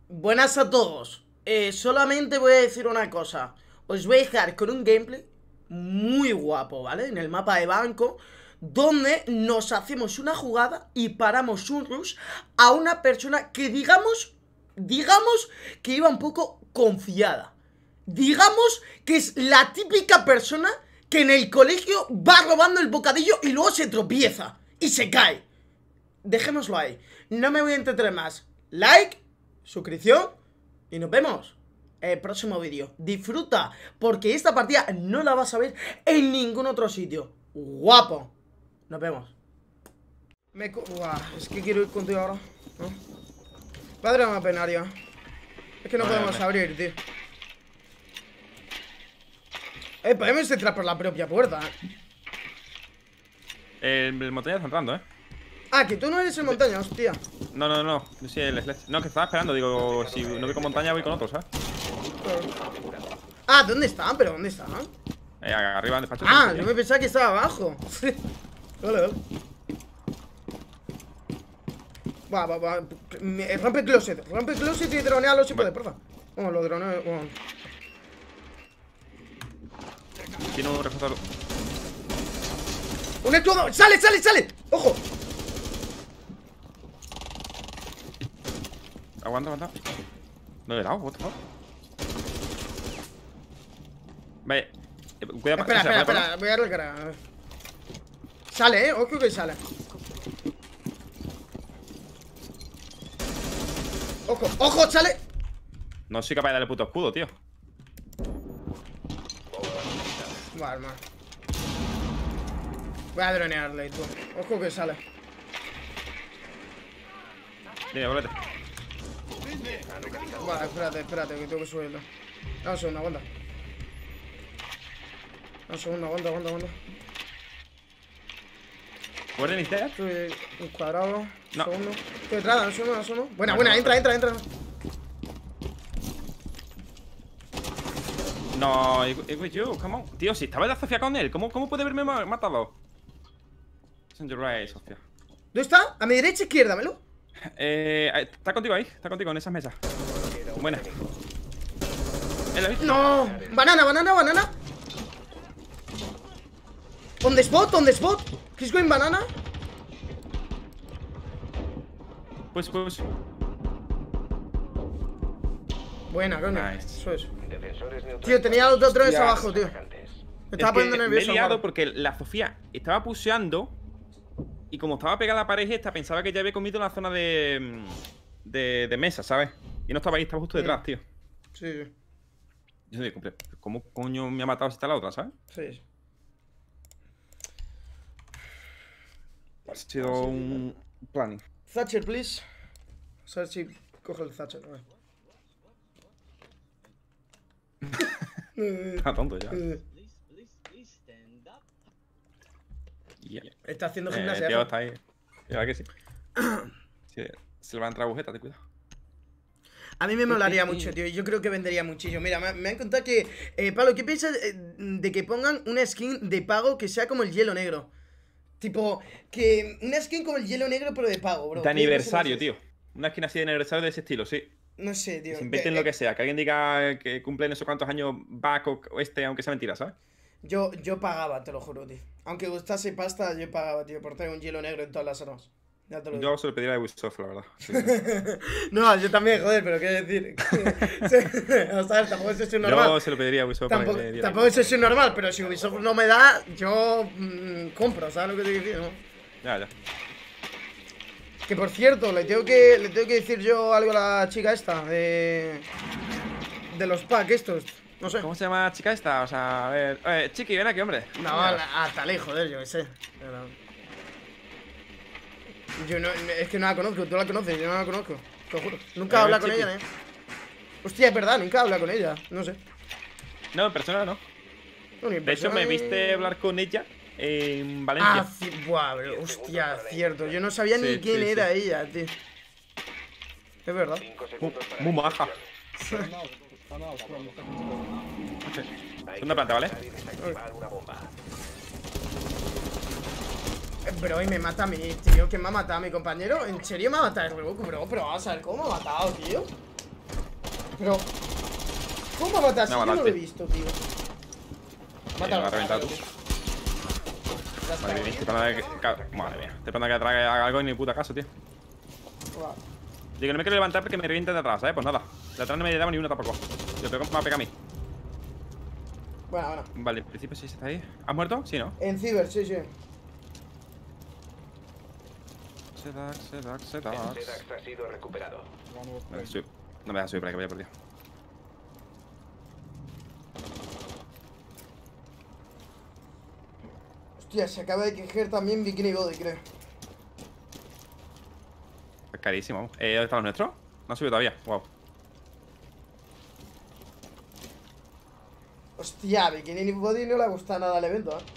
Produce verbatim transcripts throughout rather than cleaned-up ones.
Buenas a todos. eh, Solamente voy a decir una cosa. Os voy a dejar con un gameplay muy guapo, ¿vale? En el mapa de banco, donde nos hacemos una jugada y paramos un rush a una persona que digamos, digamos que iba un poco confiada. Digamos que es la típica persona que en el colegio va robando el bocadillo y luego se tropieza y se cae. Dejémoslo ahí. No me voy a entretener más. Like, suscripción y nos vemos en el próximo vídeo. Disfruta, porque esta partida no la vas a ver en ningún otro sitio. Guapo. Nos vemos. Me co Uah, es que quiero ir contigo ahora, ¿no? Padre penario. Es que no vale, podemos vale. abrir, tío. Eh, podemos entrar por la propia puerta, ¿eh? El, el montaña está entrando, ¿eh? Ah, que tú no eres el montaña, hostia. No, no, no, yo soy el Sledge. No, que estaba esperando, digo, si no voy con montaña voy con otros, ¿sabes? Ah, ¿dónde están? ¿Pero dónde están? Eh, arriba, en despacho. Ah, yo me pensaba que estaba abajo. Vale, vale. Va, va, va. Rompe el closet, rompe el closet y dronealo si puede, porfa. Vamos, lo droneo. Vamos. Tiene un reforzador. ¡Un escudo! ¡Sale, sale, sale! ¡Ojo! Aguanta, aguanta. No le he dado, what the fuck. Vale. Cuidado, espera, espera, espera, voy a recargar. Sale, eh, ojo que sale. Ojo, ojo, sale. No soy capaz de darle puto escudo, tío. Vale, man. Voy a dronearle, tú. Ojo que sale. Dime, volete. Vale, espérate, espérate, que tengo que subirlo. Dame un segundo, aguanta. Dame un segundo, aguanta, aguanta, aguanta. ¿Puedes iniciar? Estoy un cuadrado. No. Segundo. Estoy detrás, dame un segundo, dame un segundo. Buena, no, buena, no, entra, entra, entra. No, it with you, come on. Tío, si estaba la Sofía con él, ¿cómo, cómo puede haberme matado? Send your right, Sofía. ¿Dónde está? A mi derecha, izquierda, ¿melo? Eh, está contigo ahí, está contigo en esas mesas. Buena. No, banana, banana, banana. On the spot, on the spot. He's going banana. Pues, pues. Buena, coño. Nice. Eso es. Tío, tenía los dos drones abajo, tío. Me estaba poniendo nervioso. Me he liado porque la Sofía estaba puseando. Y como estaba pegada a la pared esta, pensaba que ya había comido en la zona de, de, de mesa, ¿sabes? Y no estaba ahí, estaba justo detrás, tío. Sí, sí. Yo no compré. ¿Cómo coño me ha matado si está la otra, ¿sabes? Sí. Ha sido un planning. Thatcher, please. A ver si coge el Thatcher. A ver. Está tonto ya. Yeah. Está haciendo Eh, gimnasia. tío, está ahí. ¿Verdad que sí? Sí, se le va a entrar agujeta, ten cuidado. A mí me molaría mucho, tío. Yo creo que vendería muchísimo. Mira, me, me han contado que... Eh, Pablo, ¿qué piensas de que pongan una skin de pago que sea como el hielo negro? Tipo, que... Una skin como el hielo negro, pero de pago, bro. De aniversario, tío. Una skin así de aniversario de ese estilo, sí. No sé, tío. Que se inventen eh, lo que sea. Que alguien diga que cumplen esos cuantos años back o este, aunque sea mentira, ¿sabes? Yo, yo pagaba, te lo juro, tío. Aunque gustase pasta, yo pagaba, tío, por tener un hielo negro en todas las armas. Ya te lo digo. Yo se lo pediría a Ubisoft, la verdad. Sí. No, yo también, joder, pero qué decir. O sea, tampoco es un normal. Yo se lo pediría a Ubisoft. Tampoco, para que me diera. tampoco es un normal, pero si Ubisoft no me da, yo mmm, compro, ¿sabes lo que te quiero decir, no? Ya, ya. Que por cierto, le tengo que, le tengo que decir yo algo a la chica esta, de... De los packs estos. No sé. ¿Cómo se llama la chica esta? O sea, a ver. Eh, Chiqui, ven aquí, hombre. No, hasta ley, joder, yo qué sé. Pero... Yo no, es que no la conozco, tú la conoces, yo no la conozco. Te lo juro. Nunca he hablado con ella, eh. Hostia, es verdad, nunca he hablado con ella, no sé. No, en persona no. No de hecho, me viste hablar con ella en Valencia. Ah, sí, buah, bro, hostia, cierto. Yo no sabía sí, ni quién sí, era sí. ella, tío. Es verdad. Muy, muy maja. Segunda planta, ¿vale? Bro, y me mata a mí, tío. ¿Quién me ha matado a mi compañero? ¿En serio me ha matado el Goku, bro? Pero vamos a ver cómo me ha matado, tío. Pero... ¿Cómo me matas? No, Yo no lo he mataste. visto, tío. Me va a reventar tú. Madre mía, estoy esperando a que... Madre mía, estoy esperando a que trague algo y ni puta caso, tío. Digo, no me quiero levantar porque me revienta de atrás, ¿sabes? Pues nada. De atrás no me he dado ni una tampoco. Yo creo que me va a pegar a mí. Bueno, bueno. Vale, en principio sí está ahí. ¿Has muerto? Sí, ¿no? En Ciber, sí, sí. Sedax, Sedax, Sedax. El Sedax ha sido recuperado. No me deja subir, no me deja subir para que vaya por Dios. Hostia, se acaba de quejar también Bikini Body, creo. Es carísimo. Eh, ¿Dónde están los nuestros? No han subido todavía. Wow. Hostia, Bikini Body no le gusta nada al evento, ¿eh?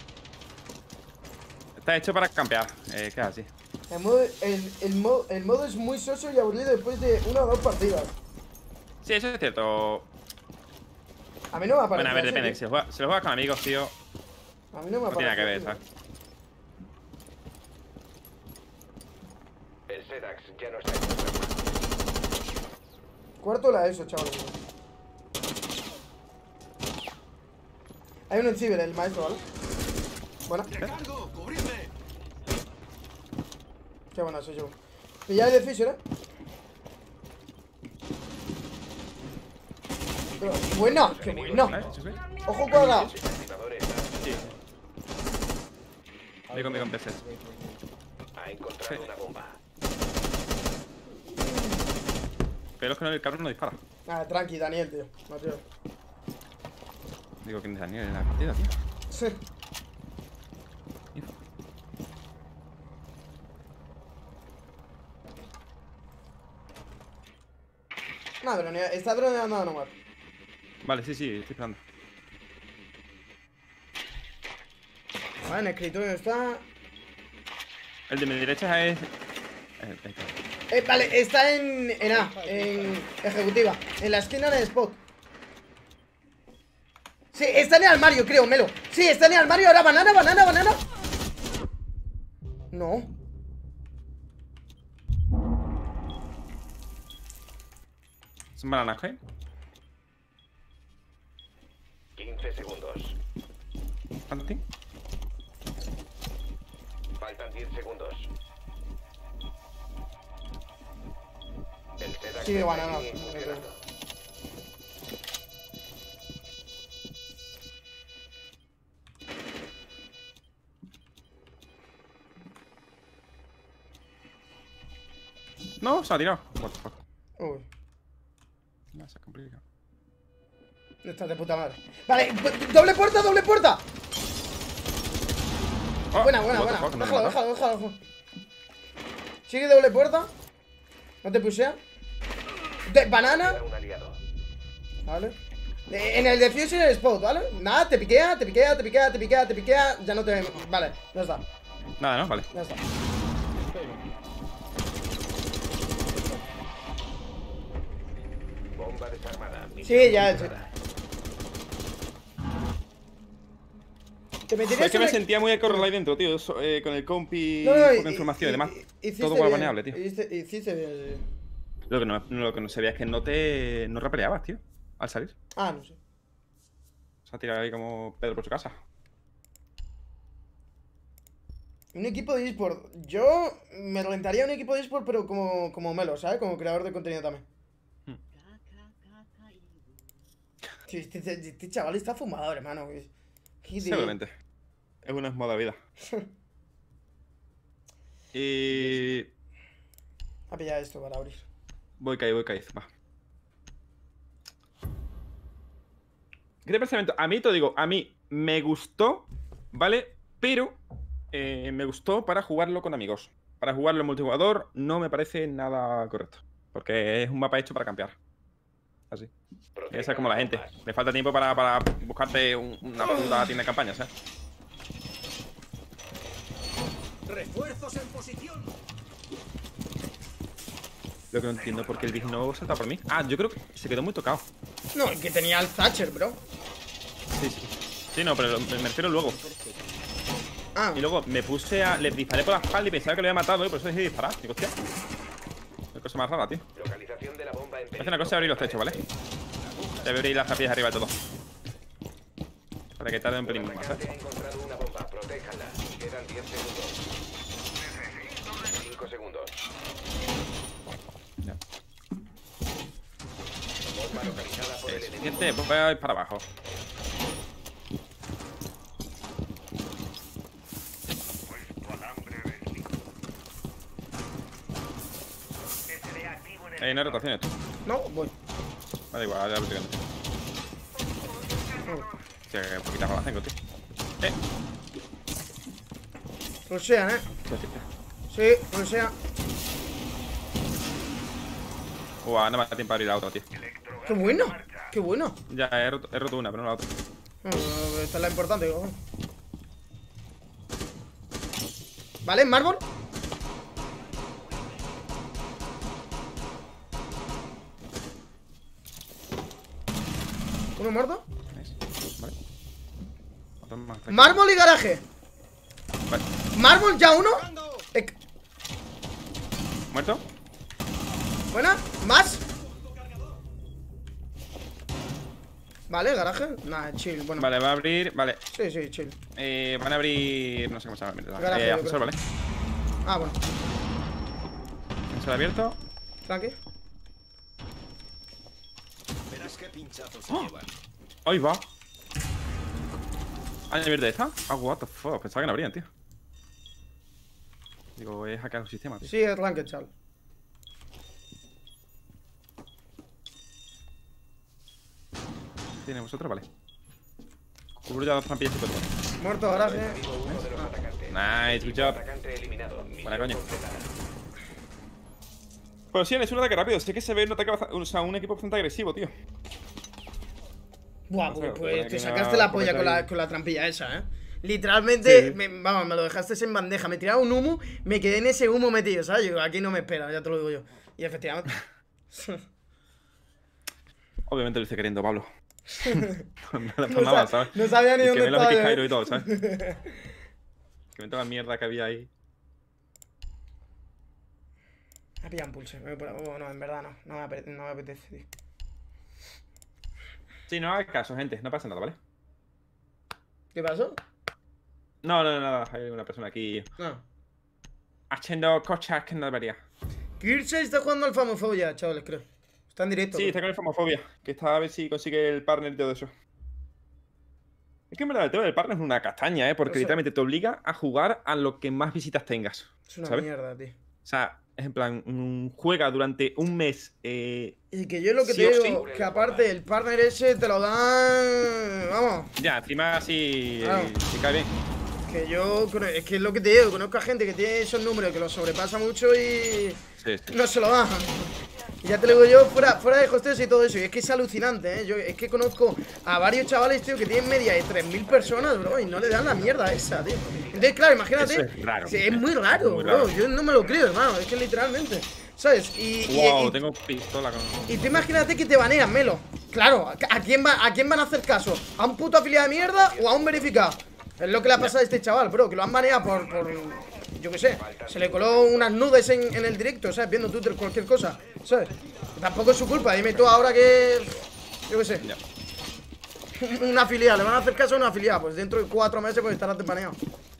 Está hecho para campear. Eh, ¿Qué es así? El modo, el, el, modo, el modo es muy soso y aburrido después de una o dos partidas. Sí, eso es cierto. A mí no me ha parecido. Bueno, a ver, así, depende. tío. Si lo juegas, si lo juegas con amigos, tío, A mí no me ha no tiene nada que ver, parecido. ¿sabes? El Sedax ya no está en nuestra mano. Cuarto la ESO, chavales. Hay uno en Ciber, el maestro, ¿vale? Buena. Qué buena soy yo. Pilla el de Fisher, ¿eh? Pero, buena, qué bueno. ¿Eh? ¿Sí, sí? Ojo cuadrado. Su activador está- Sí. Voy conmigo en P C. Ha encontrado una bomba. Pero es que no, el cabrón no dispara. Ah, tranqui, Daniel, tío. No, tío. Digo, ¿quién es Daniel en la partida, tío? Sí. No, dronea, está droneando a Nomad. Vale, sí, sí, estoy esperando. Vale, en el escritorio está. El de mi derecha es... eh, ahí está. Eh, vale, está en, en A, en ejecutiva. En la esquina del spot. Sí, está en el armario, creo, Melo. Sí, está en el armario. Ahora banana, banana, banana. No. ¿Es un bananaje? quince segundos. ¿Hunting? Faltan diez segundos. El Sedax Sí, está banana. aquí funcionando. No, se ha tirado. What the fuck. Uy, No, se ha complicado. está de puta madre. Vale, doble puerta, doble puerta. Oh, Buena, buena, what the buena. fuck, no me Déjalo, mata. déjalo, déjalo, déjalo. Sigue doble puerta. No te pusea. De banana. Queda un aliado. Vale. Eh, En el defuse en el spot, ¿vale? Nada, te piquea, te piquea, te piquea, te piquea, te piquea. Ya no te. Vale, ya está. Nada, ¿no? Vale. Ya está. Bomba desarmada. Sí, ya, sí. Te Joder, meterías es que me una- sentía muy acorralado ahí dentro, tío. So- eh, con el compi, No, no, poca y- información y y- demás. y- hiciste Todo bien, baneable, tío. Hiciste, hiciste bien, sí. Lo que, no, lo que no sabía es que no te. No repeleabas, tío. Al salir. Ah, no sé. Se ha tirado ahí como Pedro por su casa. Un equipo de eSport. Yo me rentaría un equipo de eSport, pero como, como Melo, ¿sabes? Como creador de contenido también. Hmm. Tío, este, este- este chaval está fumador, hermano. ¿Qué diría? Seguramente. Es una moda vida. Y. A pillar esto para abrir. Voy caí, voy caí. Va. ¿Qué te parece el evento? A mí te digo, a mí me gustó, ¿vale? Pero eh, me gustó para jugarlo con amigos. Para jugarlo en multijugador no me parece nada correcto. Porque es un mapa hecho para campear. Así. Esa es como la gente. Le falta tiempo para, para buscarte un- una puta tienda de campaña, ¿sabes? ¡Refuerzos en posición! Lo que no entiendo por qué el Big no salta por mí. Ah, yo creo que se quedó muy tocado. No, el que tenía el Thatcher, bro. Sí, sí. Sí, no, pero me refiero luego. Ah, Y luego me puse a. Le disparé por la espalda y pensaba que lo había matado, y por eso decidí disparar. Digo, hostia. Qué cosa más rara, tío. Localización de la bomba en peligro. hacer una cosa, abrir los techos, ¿vale? Te voy a abrir las tapias arriba de todo. Para que tarde un pelín más, Atacante ¿eh? ha encontrado una bomba. Protéjanla. Quedan diez segundos. cinco segundos. Ya. Bomba localizada por el enemigo. Siguiente, pues voy a ir para abajo. Eh, no hay rotaciones tú. No, voy. Vale, igual, ya lo estoy viendo. Hostia, que poquitas balas tengo, tío. Eh, Rusean, eh. hostia. Sí, rusean. Uah, no me da tiempo para abrir la otra, tío. Qué bueno. Qué bueno. Ya, he roto, he roto una, pero no la otra. No, no, esta es la importante, cojones. ¿Vale? ¿Mármol? ¿Uno muerto? Nice. Vale. Otro más. Mármol y garaje. Vale. Mármol ya uno. Eh, ¿Muerto? Buena. Más. Vale, garaje. Nah, chill. Bueno. Vale, va a abrir. Vale. Sí, sí, chill. Eh, van a abrir. No sé cómo se llama. mierda. Garaje, Eh, yo ascensor, creo. ¿vale? Ah, bueno. Ascensor abierto. Tranqui. Verás qué pinchazos se ¡Oh! llevan. Ahí va. ¿Han abierto esta? Ah, what the fuck. Pensaba que no abrían, tío. Digo, he hackeado el sistema, tío. Sí, es ranked, chal. ¿Tiene vosotros? Vale. Cubro ya dos trampillas y todo. Muerto, garaje. Vivo uno de los atacantes. Nice, good job. Atacante eliminado. Misión Buena coño. completada. Pues sí, es un ataque rápido. Sé que se ve un ataque bastante, o sea, un equipo bastante agresivo, tío. Buah, No sé, pues, te pues pone te aquí sacaste una la polla con cometa la, ahí. con la trampilla esa, ¿eh? Literalmente, Sí. me, vamos, me lo dejaste en bandeja. Me tiraba un humo, me quedé en ese humo metido, ¿sabes? Yo, aquí no me espera, ya te lo digo yo. Y efectivamente. Obviamente lo hice queriendo, Pablo. no le No, nada, sa- ¿sabes? no sabía ni Y dónde que me lo estaba. Epic yo, Cairo ¿eh? y todo, ¿sabes? Que me toda la mierda que había ahí. Me ha pillado un pulse. me voy por ahí. Oh, no, en verdad no. No me apetece, no me apetece, tío. Sí, no hagas caso, gente. No pasa nada, ¿vale? ¿Qué pasó? No, no, no, no. Hay una persona aquí No. haciendo cosas que no debería. Kirse está jugando al Famofobia, chavales, creo. Está en directo. Sí, creo. está con el famofobia. Que está a ver si consigue el partner y todo eso. Es que en verdad el tema del partner es una castaña, ¿eh? Porque O sea- literalmente te obliga a jugar a lo que más visitas tengas. Es una ¿sabes? mierda, tío. O sea, es en plan, mm, juega durante un mes. Eh, Y que yo lo que Sí te o digo, sí. que aparte el partner ese te lo dan. Vamos. ya, encima así. Claro. Eh, te cae bien. Que yo, creo- es que es lo que te digo, conozco a gente que tiene esos números que los sobrepasa mucho y Sí, sí. no se lo dan. Y ya te lo digo yo, fuera, fuera de hostels y todo eso, y es que es alucinante, ¿eh? Yo es que conozco a varios chavales, tío, que tienen media de tres mil personas, bro, y no le dan la mierda esa, tío. Entonces, claro, imagínate. Eso es raro. Sí, es muy raro, Muy bro, raro. yo no me lo creo, hermano, es que literalmente, ¿sabes? Y, y- Wow, y- tengo pistola con. y tú imagínate que te banean, Melo. Claro, ¿a a quién, va, ¿a quién van a hacer caso? ¿A un puto afiliado de mierda o a un verificado? Es lo que le ha pasado a este chaval, bro, que lo han baneado por, por yo qué sé, se le coló unas nudes en, en el directo, ¿sabes? Viendo Twitter, cualquier cosa, ¿sabes? Tampoco es su culpa, dime tú ahora que, yo qué sé, Ya. una afiliada, le van a hacer caso a una afiliada, pues dentro de cuatro meses pues estarás desbaneado.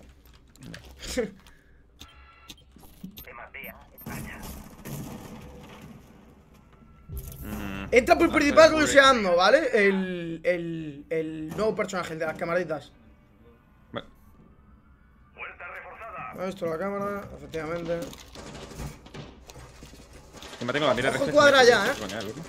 Mm, Entra por no, principal pero- ruseando, ¿vale? El, el, el nuevo personaje, el de las camaritas. Vale. Esto la cámara, efectivamente. Encima tengo la mira Ojo reflex. cuadra ya, ¿eh? Coño, loco.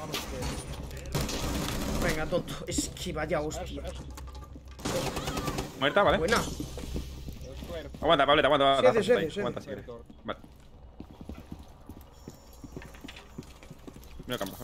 Venga, tonto. Es que vaya hostia. Muerta, ¿vale? Buena. Aguanta, Pableta, aguanta, aguanta. Siete, siete, ahí, siete. Aguanta, si quieres. Vale. Mira cámara.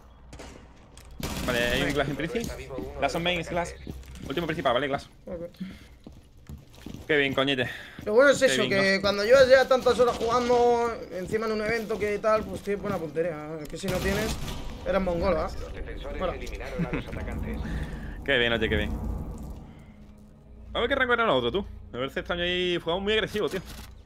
Vale, hay un glass en Trici. Glass on main, es glass. Último principal, ¿vale? Glass. Ok. Qué bien, coñete. Lo bueno es Qué eso, bien, que cuando llevas ya tantas horas jugando encima en un evento que tal, pues tienes buena puntería. Es que si no tienes, eres mongolo, ¿eh? Los defensores Bueno. eliminaron a los atacantes. Qué bien, oye, qué bien. A ver qué rango era el otro, tú. Me parece extraño ahí. Jugamos muy agresivo, tío.